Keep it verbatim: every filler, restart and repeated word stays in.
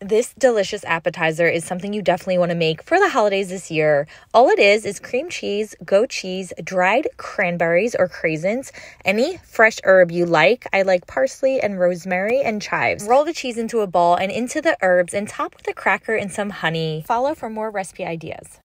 This delicious appetizer is something you definitely want to make for the holidays this year. All it is is cream cheese, goat cheese, dried cranberries or craisins, any fresh herb you like. I like parsley and rosemary and chives. Roll the cheese into a ball and into the herbs and top with a cracker and some honey. Follow for more recipe ideas.